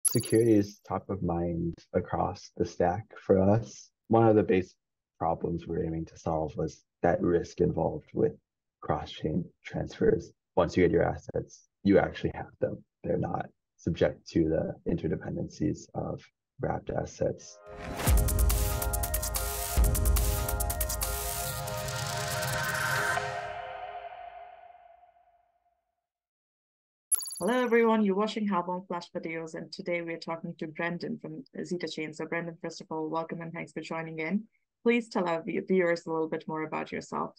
Security is top of mind across the stack for us. One of the base problems we're aiming to solve was that risk involved with cross-chain transfers. Once you get your assets, you actually have them. They're not subject to the interdependencies of wrapped assets. Hello, everyone. You're watching Halborn Flash Videos, and today we're talking to Brandon from Zetachain. So, Brandon, first of all, welcome and thanks for joining in. Please tell our viewers a little bit more about yourself.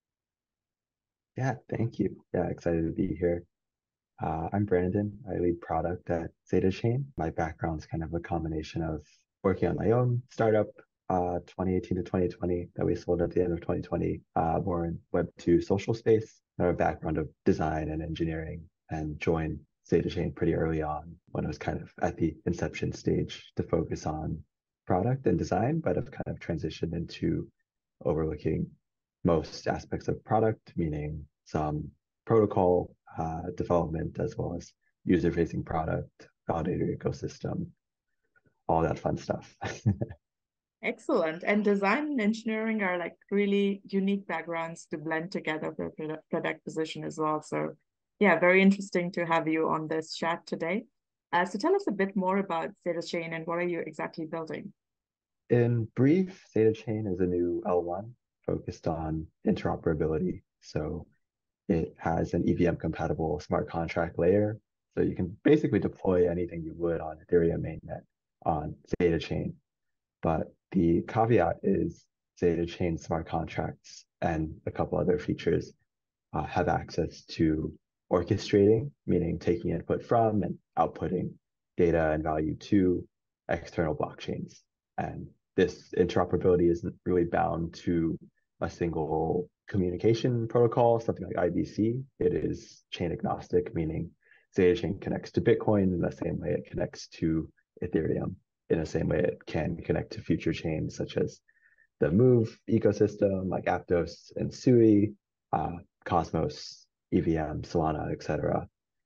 Yeah, thank you. Yeah, excited to be here. I'm Brandon. I lead product at Zetachain. My background's kind of a combination of working on my own startup, 2018 to 2020, that we sold at the end of 2020, more in Web2 social space. I have a background of design and engineering and joined Zetachain pretty early on when it was kind of at the inception stage to focus on product and design, but have kind of transitioned into overlooking most aspects of product, meaning some protocol development as well as user-facing product, validator ecosystem, all that fun stuff. Excellent. And design and engineering are like really unique backgrounds to blend together for a product position as well. So, yeah, very interesting to have you on this chat today. So, tell us a bit more about Zetachain and what are you exactly building? In brief, Zetachain is a new L1 focused on interoperability. So it has an EVM compatible smart contract layer. So you can basically deploy anything you would on Ethereum mainnet on Zetachain. But the caveat is Zetachain smart contracts and a couple other features have access to orchestrating, meaning taking input from and outputting data and value to external blockchains. And this interoperability isn't really bound to a single communication protocol, something like IBC. It is chain agnostic, meaning Zetachain connects to Bitcoin in the same way it connects to Ethereum, in the same way it can connect to future chains such as the Move ecosystem, like Aptos and Sui, Cosmos, EVM, Solana, etc.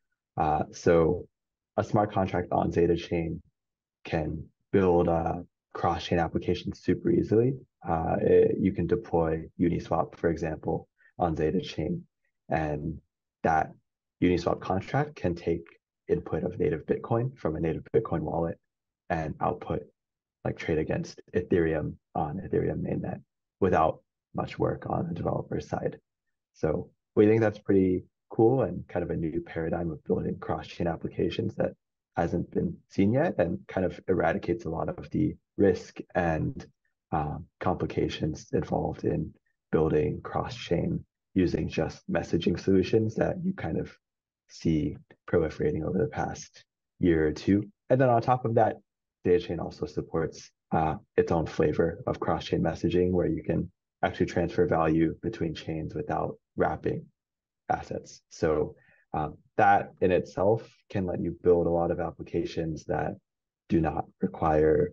So a smart contract on Zetachain can build cross-chain applications super easily. You can deploy Uniswap, for example, on Zetachain, and that Uniswap contract can take input of native Bitcoin from a native Bitcoin wallet and output, like trade against Ethereum on Ethereum mainnet without much work on the developer side. So we think that's pretty cool and kind of a new paradigm of building cross-chain applications that hasn't been seen yet and kind of eradicates a lot of the risk and complications involved in building cross-chain using just messaging solutions that you kind of see proliferating over the past year or two. And then on top of that, Zetachain also supports its own flavor of cross-chain messaging where you can actually transfer value between chains without wrapping assets. So that in itself can let you build a lot of applications that do not require,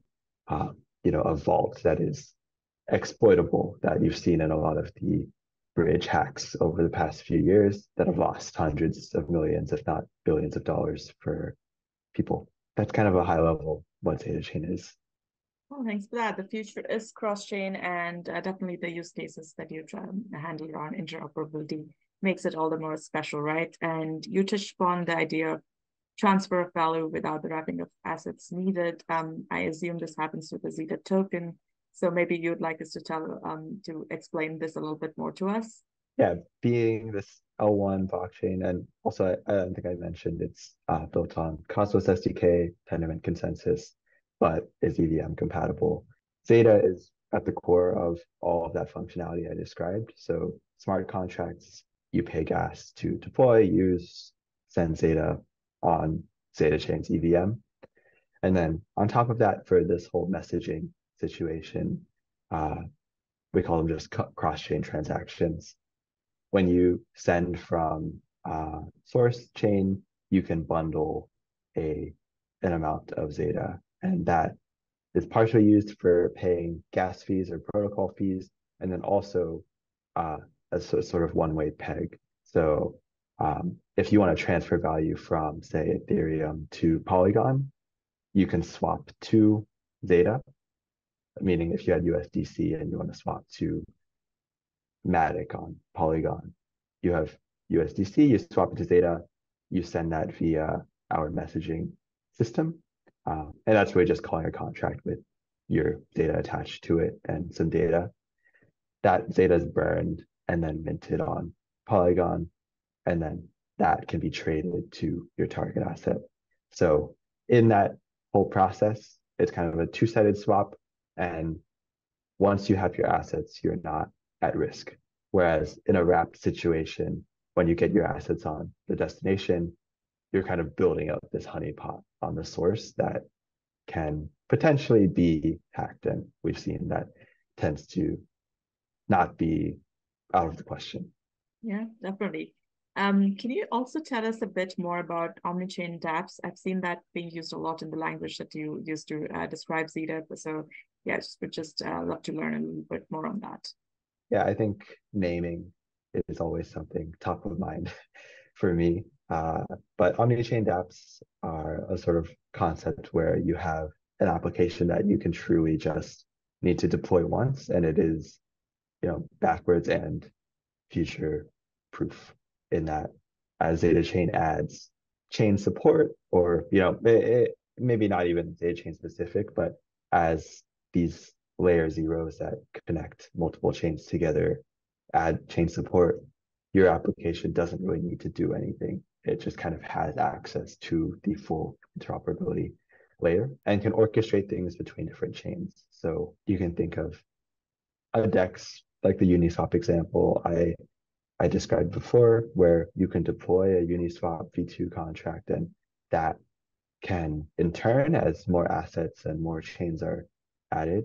a vault that is exploitable that you've seen in a lot of the bridge hacks over the past few years that have lost hundreds of millions, if not billions of dollars for people. That's kind of a high level what Zetachain is. Oh, thanks for that. The future is cross-chain, and definitely the use cases that you try and handle around interoperability makes it all the more special, right? And you touched upon the idea of transfer of value without the wrapping of assets needed. I assume this happens with the ZETA token. So maybe you'd like us to explain this a little bit more to us. Yeah, being this L1 blockchain, and also I don't think I mentioned it's built on Cosmos SDK, Tendermint consensus, but is EVM compatible. Zeta is at the core of all of that functionality I described. So smart contracts, you pay gas to deploy, use, send Zeta on Zetachain's EVM. And then on top of that, for this whole messaging situation, we call them just cross-chain transactions. When you send from source chain, you can bundle an amount of Zeta, and that is partially used for paying gas fees or protocol fees, and then also as a sort of one-way peg. So if you want to transfer value from, say, Ethereum to Polygon, you can swap to Zeta, meaning if you had USDC and you want to swap to Matic on Polygon, you have USDC, you swap it to Zeta, you send that via our messaging system. And that's really just calling a contract with your Zeta attached to it and some data. That Zeta is burned and then minted on Polygon, and then that can be traded to your target asset. So in that whole process, it's kind of a two-sided swap. And once you have your assets, you're not at risk. Whereas in a wrapped situation, when you get your assets on the destination, you're kind of building up this honeypot on the source that can potentially be hacked. And we've seen that tends to not be out of the question. Yeah, definitely. Can you also tell us a bit more about Omnichain dApps? I've seen that being used a lot in the language that you used to describe ZETA. So yeah, would just love to learn a little bit more on that. Yeah, I think naming is always something top of mind for me. But Omnichain dApps are a sort of concept where you have an application that you can truly just need to deploy once, and it is, backwards and future proof in that as Zetachain adds chain support, or maybe not even Zetachain specific, but as these layer zeros that connect multiple chains together add chain support, your application doesn't really need to do anything. It just kind of has access to the full interoperability layer and can orchestrate things between different chains. So you can think of a DEX like the Uniswap example I described before, where you can deploy a Uniswap v2 contract, and that can, in turn, as more assets and more chains are added,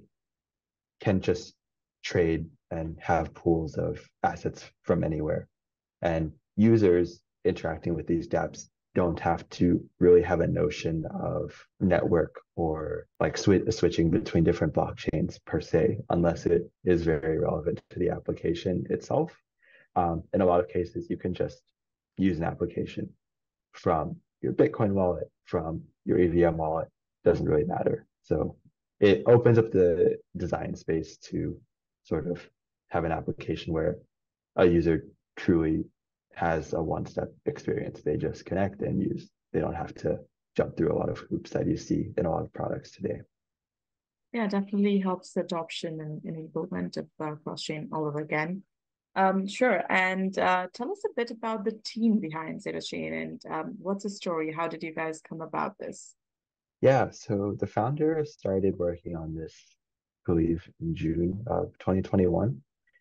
can just trade and have pools of assets from anywhere. And users interacting with these dApps don't have to really have a notion of network or like switching between different blockchains per se, unless it is very relevant to the application itself. In a lot of cases, you can just use an application from your Bitcoin wallet, from your EVM wallet, doesn't really matter. So it opens up the design space to sort of have an application where a user truly has a one-step experience. They just connect and use. They don't have to jump through a lot of hoops that you see in a lot of products today. Yeah, definitely helps the adoption and enablement of cross-chain all over again. Sure. And tell us a bit about the team behind Zetachain and what's the story? How did you guys come about this? Yeah, so the founder started working on this, I believe, in June of 2021.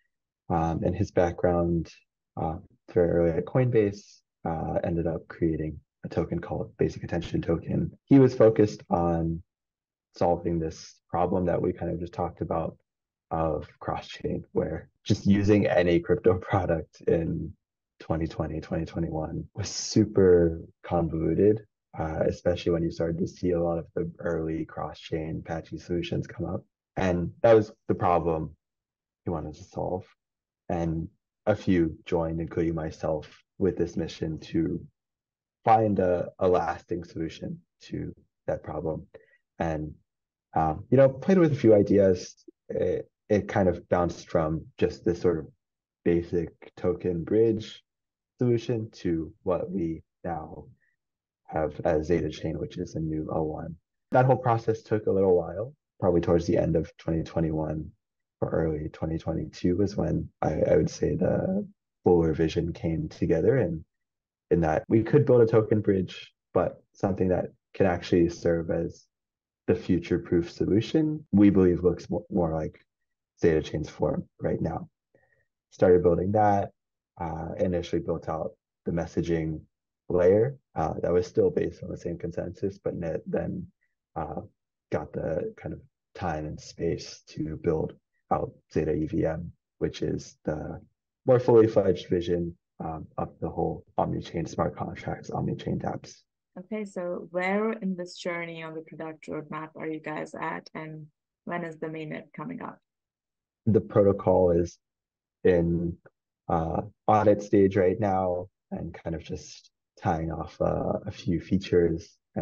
And his background, very early at Coinbase, ended up creating a token called Basic Attention Token. He was focused on solving this problem that we kind of just talked about of cross-chain, where just using any crypto product in 2020, 2021 was super convoluted, especially when you started to see a lot of the early cross-chain patchy solutions come up. And that was the problem he wanted to solve. And a few joined, including myself, with this mission to find a lasting solution to that problem. And played with a few ideas. It kind of bounced from just this sort of basic token bridge solution to what we now have as Zetachain, which is a new L1. That whole process took a little while, probably towards the end of 2021 or early 2022 was when I would say the fuller vision came together, and in that we could build a token bridge, but something that can actually serve as the future-proof solution, we believe looks more like Zetachain's form right now. Started building that, initially built out the messaging layer that was still based on the same consensus, but then got the kind of time and space to build out Zeta EVM, which is the more fully fledged vision of the whole Omnichain smart contracts, Omnichain dApps. Okay, so where in this journey on the product roadmap are you guys at, and when is the mainnet coming up? The protocol is in audit stage right now, and kind of just tying off a few features and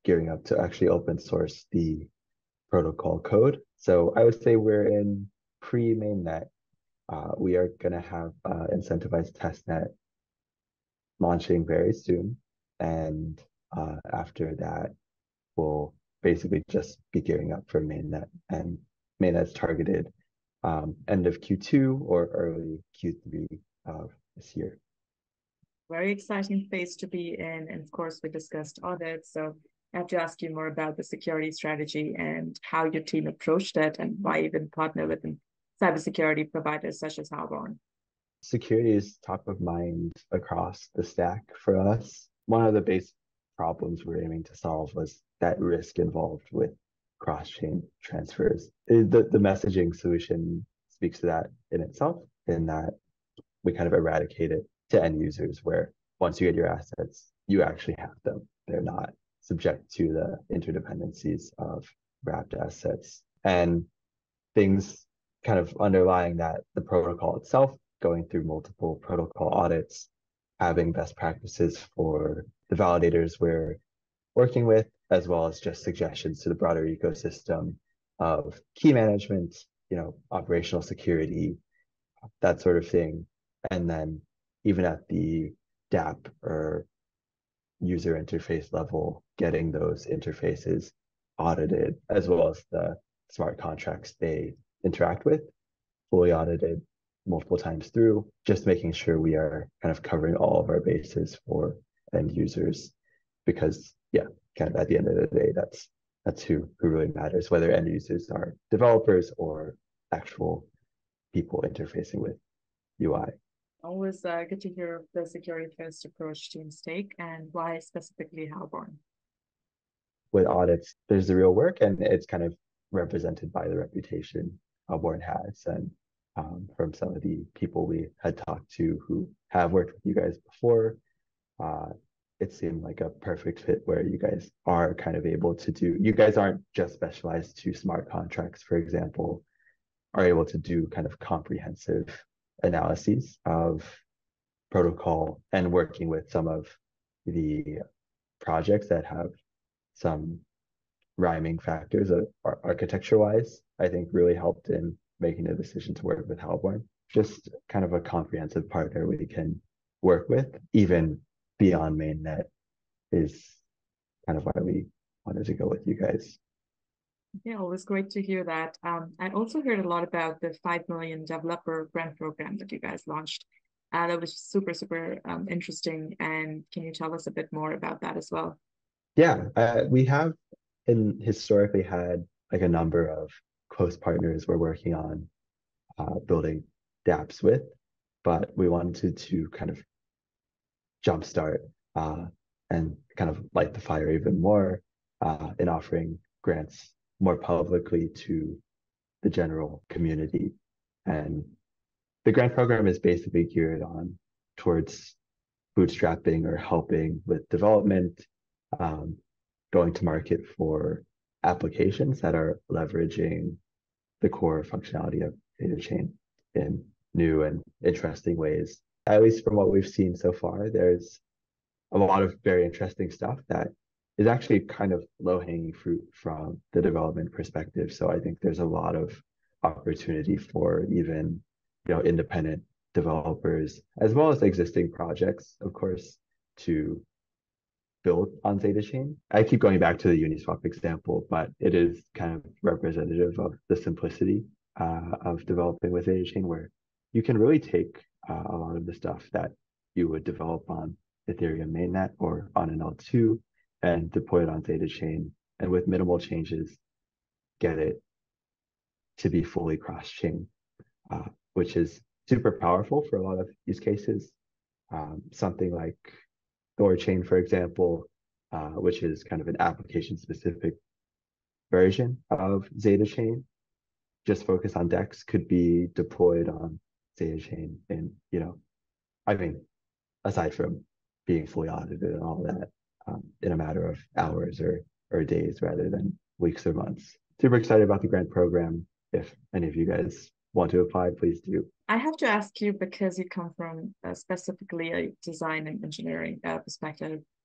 gearing up to actually open source the protocol code. So I would say we're in pre-mainnet. We are going to have incentivized testnet launching very soon. And after that, we'll basically just be gearing up for mainnet. And mainnet's targeted end of Q2 or early Q3 of this year. Very exciting phase to be in. And of course, we discussed audits. So I have to ask you more about the security strategy and how your team approached it and why even partner with cybersecurity providers such as Halborn. Security is top of mind across the stack for us. One of the base problems we're aiming to solve was that risk involved with cross-chain transfers. The messaging solution speaks to that in itself, in that we kind of eradicate it to end users, where once you get your assets, you actually have them. They're not subject to the interdependencies of wrapped assets. And things kind of underlying that, the protocol itself, going through multiple protocol audits, having best practices for the validators we're working with, as well as just suggestions to the broader ecosystem of key management, operational security, that sort of thing. And then even at the dApp or user interface level, getting those interfaces audited, as well as the smart contracts they interact with, fully audited multiple times through, just making sure we are kind of covering all of our bases for end users. Because kind of at the end of the day, that's who really matters, whether end users are developers or actual people interfacing with UI. Always good to hear of the security first approach teams take, and why specifically Halborn. With audits, there's the real work, and it's kind of represented by the reputation Halborn has. And from some of the people we had talked to who have worked with you guys before, it seemed like a perfect fit where you guys are kind of able to do, you guys aren't just specialized to smart contracts, for example, are able to do kind of comprehensive analyses of protocol and working with some of the projects that have some rhyming factors architecture wise, I think really helped in making the decision to work with Halborn. Just kind of a comprehensive partner we can work with, even beyond mainnet, is kind of why we wanted to go with you guys. Yeah, it was great to hear that. I also heard a lot about the 5 million developer grant program that you guys launched. That was super, super interesting. And can you tell us a bit more about that as well? Yeah, we have historically had like a number of close partners we're working on building dApps with, but we wanted to kind of jumpstart and kind of light the fire even more in offering grants more publicly to the general community. And the grant program is basically geared on towards bootstrapping or helping with development, going to market for applications that are leveraging the core functionality of Zetachain in new and interesting ways. At least from what we've seen so far, there's a lot of very interesting stuff that is actually kind of low-hanging fruit from the development perspective. So I think there's a lot of opportunity for even independent developers, as well as existing projects, of course, to build on Zetachain. I keep going back to the Uniswap example, but it is kind of representative of the simplicity of developing with Zetachain, where you can really take a lot of the stuff that you would develop on Ethereum mainnet or on an L2 and deploy it on Zetachain, and with minimal changes, get it to be fully cross-chain, which is super powerful for a lot of use cases. Something like Thorchain, for example, which is kind of an application-specific version of Zetachain, just focus on DEX, could be deployed on Zetachain in, I mean, aside from being fully audited and all that, in a matter of hours or days rather than weeks or months. Super excited about the grant program. If any of you guys want to apply, please do. I have to ask you, because you come from specifically a design and engineering perspective,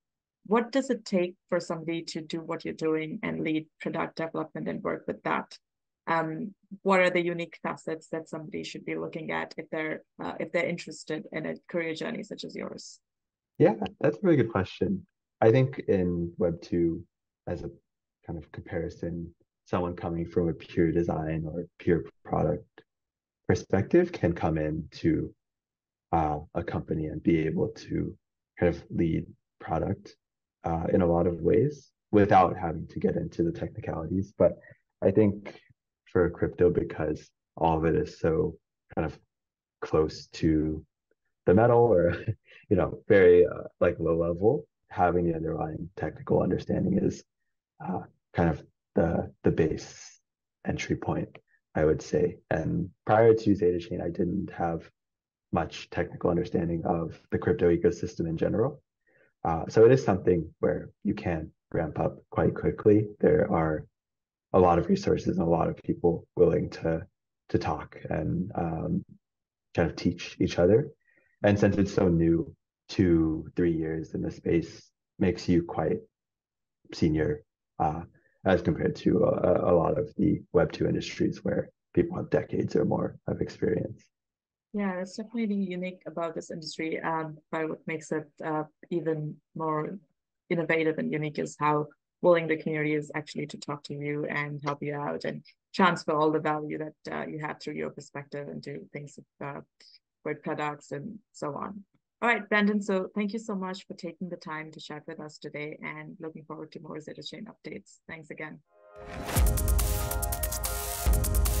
what does it take for somebody to do what you're doing and lead product development and work with that? What are the unique facets that somebody should be looking at if they're interested in a career journey such as yours? Yeah, that's a really good question. I think in Web 2, as a kind of comparison, someone coming from a pure design or pure product perspective can come into a company and be able to kind of lead product in a lot of ways without having to get into the technicalities. But I think for crypto, because all of it is so kind of close to the metal or very like low level, having the underlying technical understanding is uh, kind of the base entry point, I would say. And prior to Zetachain, I didn't have much technical understanding of the crypto ecosystem in general. So it is something where you can ramp up quite quickly. There are a lot of resources and a lot of people willing to talk and kind of teach each other. And since it's so new, 2, 3 years in the space makes you quite senior as compared to a lot of the Web 2 industries where people have decades or more of experience. Yeah, that's definitely unique about this industry. But what makes it even more innovative and unique is how willing the community is actually to talk to you and help you out and transfer all the value that you have through your perspective into things with products and so on. All right, Brandon, so thank you so much for taking the time to chat with us today and looking forward to more Zetachain updates. Thanks again.